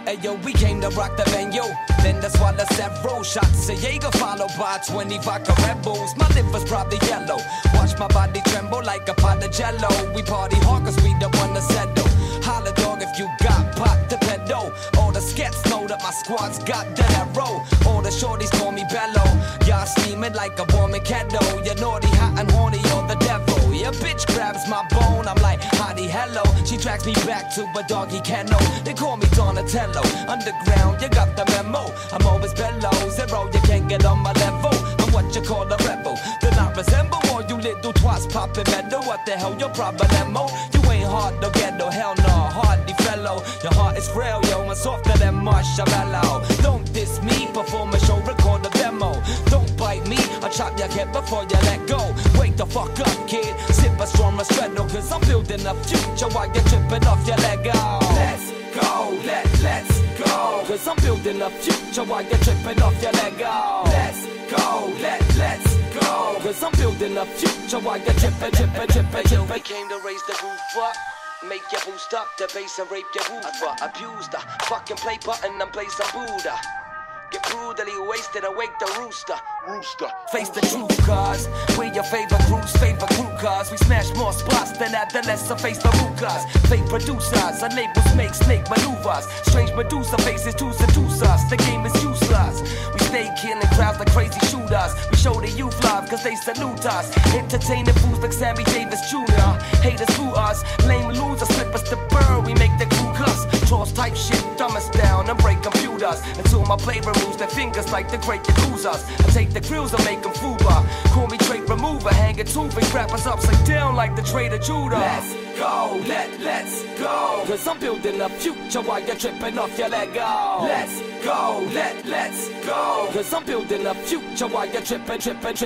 Ayo, we came to rock the venue. Then that's why the several shots of Jaeger followed by 20 vodka Red Bulls. My liver's probably yellow. Watch my body tremble like a pot of jello. We party hard cause we the one to settle. Holla dog if you got pot to pedal. All the skets know that my squad's got that roll. All the shorties call me Bello. Y'all steaming like a warming kettle. You're naughty, hot and horny, you're the devil. Your bitch grabs my bone, I'm like, hottie, hello. She drags me back to a doggy kennel. They call me Donatello. Underground, you got the memo. I'm always below zero, you can't get on my level. I'm what you call a rebel. Do not resemble all you little twats popping metal. What the hell your problemo? You ain't hard to get no hell no, hardly fellow. Your heart is frail, yo, and softer than marshmallow. Don't diss me, perform a show, record a demo. Don't bite me, I'll chop your head before you let go. Wake the fuck up, kid. Sip a strong Restretto, cause I'm building a future while you're tripping off your leg. Let's go, let's go. Cause I'm building a future while you're tripping off your leg. Let's go, let's go. Cause I'm building a future while you're tripping. We came to raise the roof up. Make you boost up the bass and rape your woofer. Abuse the fucking play button and play some Buddha. Get brutally wasted, awake the rooster. Face the truth, cause we're your favorite crew's favorite crew, cause we smash more spots than adolescent face Farukas. Fake producers, our labels make snake maneuvers. Strange Medusa faces to seduce us. The game is useless. We stay killing crowds like crazy shooters. We show the youth love cause they salute us. Entertaining fools like Sammy Davis Jr. Haters boo us, lame losers slip us the bird. We make the crew cuss. Trolls type shit, dumb us down and break computers. Until my play removes their fingers like the great Yakuzas. I take the grills and make them fuba. Call me trait remover, hanging two big rappers upside down like the Trader Judah. Let's go, let's go. Cause I'm building a future while you're tripping off your Lego. Let's go, let's go. Cause I'm building a future while you're tripping.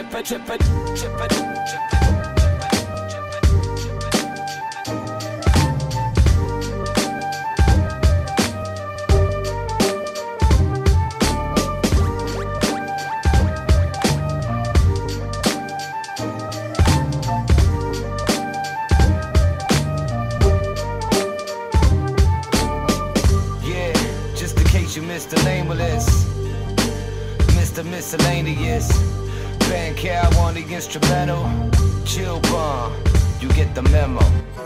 You missed the name of this, Mr. Miscellaneous. Band cow on the instrumental. Chill bomb, you get the memo.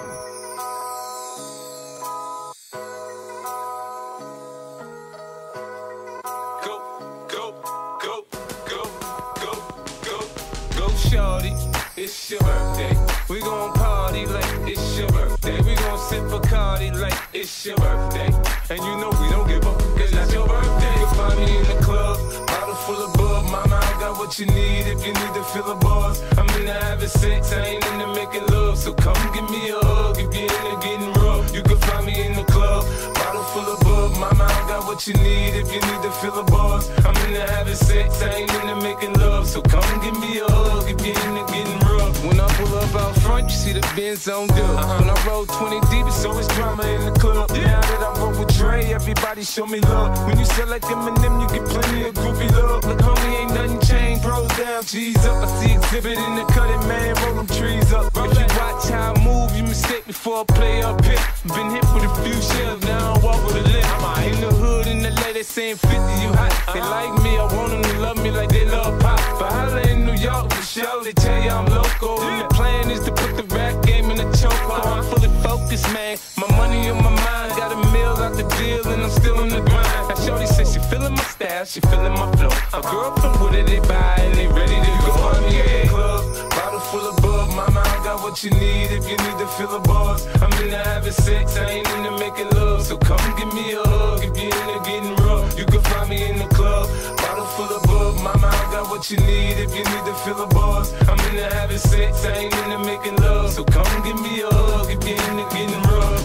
Go shorty, it's your birthday. We gon' party like it's your birthday. We gon' sip Bacardi like it's your birthday. And you know we don't give up, cause that's your birthday. You find me in the club, bottle full of bub. Mama, I got what you need if you need to fill the bars. I'm into having sex, I ain't into making love. So come give me a hug if you're into getting rough. You can find me in the club, bottle full of bub. Mama, I got what you need if you need to fill the bars. I'm into having sex, I ain't into making love. So come give me a hug if you're into getting rough. When I pull up out front, you see the Benz on dub. When I roll 20 deep, it's always drama in the club. Now that I roll with Dre, everybody show me love. When you sell like Eminem, you get plenty of groovy love. Look, homie, ain't nothing changed. Bros down, G's up. I see exhibit in the cutting, man. Roll them trees up. If you watch how I move, you mistake before I play up hit. Been hit with a few shells, now I walk with a limp. I'm in the hood, in the LA, they saying 50, you hot. They like me, I want them to love me like they love pop. But holla in New York, for sure, they tell you I'm local. The plan is to put the rap game in a chokehold. I'm fully focused, man. My money on my mind. Got a meal out the deal, and I'm still on the grind. Now shorty says she feeling my style, she feeling my flow. A girl from Wooded, they buy and they ready to go. Find me in the club, bottle full of bub. Mama, I got what you need if you need to fill the bars. I'm into having sex, I ain't into making love. So come give me a hug if you're into getting rough. You can find me in the club, bottle full of bub. Mama, I got what you need if you need to fill the bars. I'm into having sex, I ain't into making love. So come give me a hug if you're into getting rough.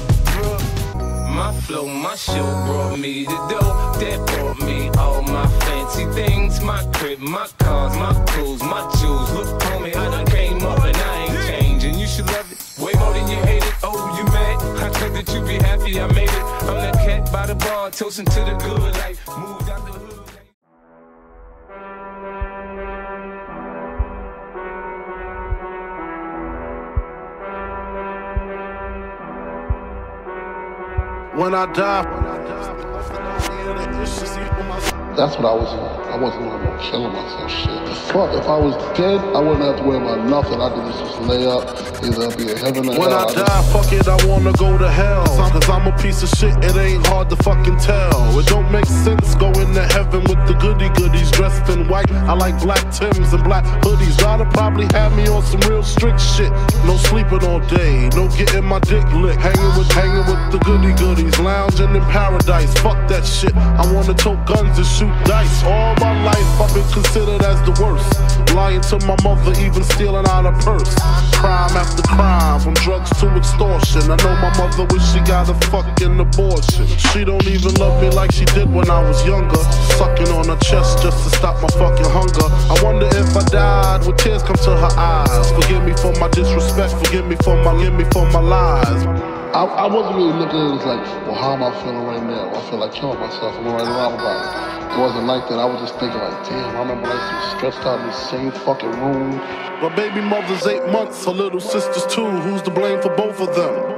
My flow, my show brought me the dough that brought me all my fancy things. My crib, my cars, my clothes, my jewels. Look, homie, I done came up and I ain't changing. You should love it way more than you hate it. Oh, you mad? I thought that you be happy I made it. I'm that cat by the bar, toasting to the good life. Moved out the hood. When I die. That's what I was on. I wasn't on no killing myself shit. Fuck, if I was dead, I wouldn't have to worry about nothing. I could just lay up, either be in heaven or hell. When I die, fuck it, I wanna go to hell. Cause I'm a piece of shit, it ain't hard to fucking tell. It don't make sense going to heaven with the goodies dressed in white. I like black Timbs and black hoodies. Gotta probably have me on some real strict shit. No sleeping all day, no getting my dick licked. Hanging with the goodies, lounging in paradise. Fuck that shit, I wanna tote guns and shoot dice. All my life I've been considered as the worst. Lying to my mother, even stealing out her purse. Crime after crime, from drugs to extortion. I know my mother wish she got a fucking abortion. She don't even love me like she did when I was younger. Sucking on her chest just to stop my fucking hunger. I wonder if I died, would tears come to her eyes? Forgive me for my disrespect, forgive me for my lies. I wasn't really looking at it as like, well, how am I feeling right now? I feel like killing myself. I'm right around about it. It wasn't like that. I was just thinking like, damn, I remember when I used to be stretched out in the same fucking room. My baby mother's 8 months, her little sister's 2. Who's to blame for both of them?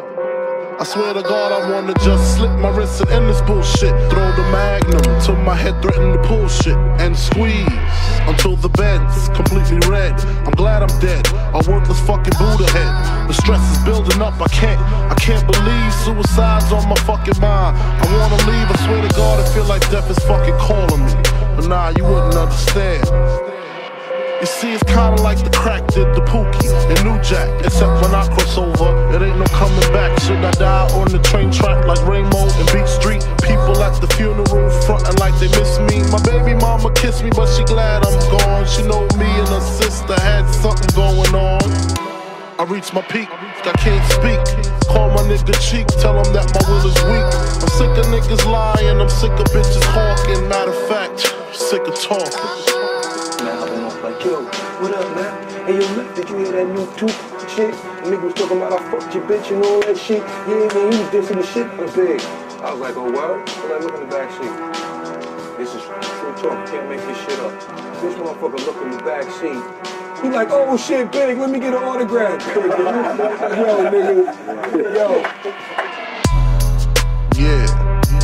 I swear to God, I wanna just slip my wrist and end this bullshit. Throw the magnum till my head threaten to pull shit. And squeeze until the bed's completely red. I'm glad I'm dead, a worthless fucking Buddha head. The stress is building up, I can't believe suicide's on my fucking mind. I wanna leave, I swear to God, I feel like death is fucking calling me. But nah, you wouldn't understand. You see, it's kinda like the crack did the Pookie and New Jack. Except when I cross over, it ain't no coming back. Should I die on the train track like Rainbow and Beach Street? People at the funeral frontin' like they miss me. My baby mama kissed me, but she glad I'm gone. She know me and her sister had something going on. I reached my peak, I can't speak. Call my nigga cheek, tell him that my will is weak. I'm sick of niggas lying, I'm sick of bitches hawking. Matter of fact, I'm sick of talking. Like, yo, what up, man? Hey, yo, look, did you hear that new Toot shit? The nigga was talking about I fucked your bitch and all that shit. Yeah, man, he was dissing the shit out of Big. I was like, oh, what? So I look in the back seat. This is true talk, can't make this shit up. This motherfucker look in the back seat. He like, oh shit, Big, let me get an autograph. Yo, nigga, yo. Yeah.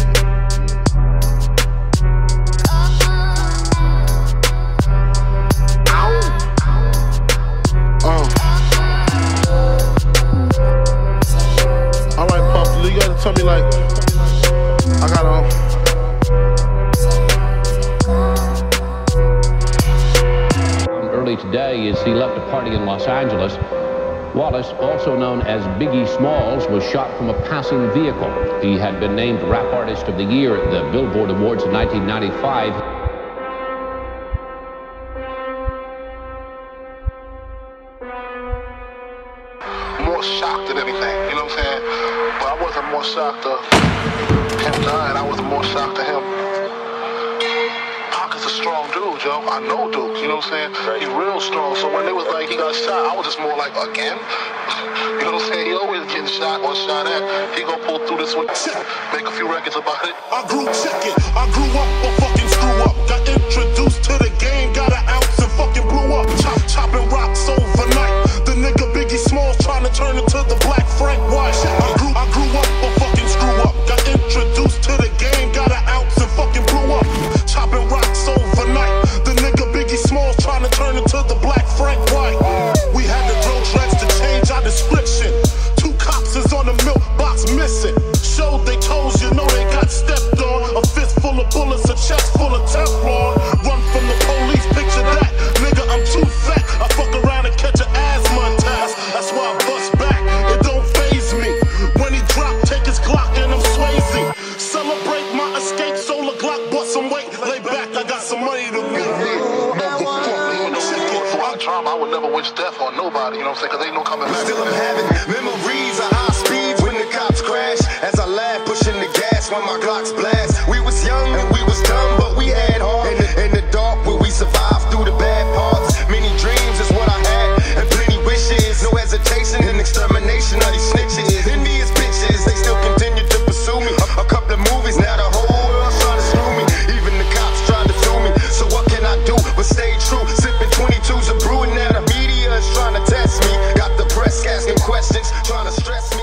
Tell me like, I got Early today, as he left a party in Los Angeles, Wallace, also known as Biggie Smalls, was shot from a passing vehicle. He had been named Rap Artist of the Year at the Billboard Awards in 1995. More shocked than anything, you know what I'm saying? But I wasn't more shocked of him dying, I was more shocked to him. Pac is a strong dude, yo. I know Duke, you know what I'm saying? He's real strong. So when they was like, he got shot, I was just more like, again? You know what I'm saying? He always getting shot or shot at. He gonna pull through this one, make a few records about it. I grew up a fucking screw up. Got introduced to the game, got an ounce and fucking blew up. Chopping rocks overnight. The nigga Biggie Smalls trying to turn into the Black Frank White. I grew up a fucking screw up. Got introduced to the game, got an ounce and fucking blew up. Chopping rocks overnight. The nigga Biggie Smalls trying to turn into the Black Frank White. We had to throw dreads to change our description. 2 cops is on the milk box missing. Showed they toes, you know they got stepped on. A fist full of bullets, a chest full of Teflon. Run from the police, picture that. Nigga, I'm too fat. I fuck around and catch an asthma attack. That's why I bust back. It don't faze me. When he drop, take his Glock and I'm Swayze. Celebrate my escape, solar Glock, bust some weight. Lay back, I got some money to make. Trauma, I would never wish death on nobody, you know what I'm saying? Cause ain't no coming back. Still I'm having memories of high speeds when the cops crash. As I laugh, pushing the gas when my Glocks blast. We was young and we was dumb, but we had heart. In the dark where we survived through the bad parts. Many dreams is what I had, and plenty wishes. No hesitation in extermination of these snitches. Envious bitches, they still continue to pursue me. A couple of movies, now the whole world's trying to screw me. Even the cops tried to sue me. So what can I do but stay true? Sipping 22s and brewing, now the media is trying to test me. Got the press asking questions, trying to stress me.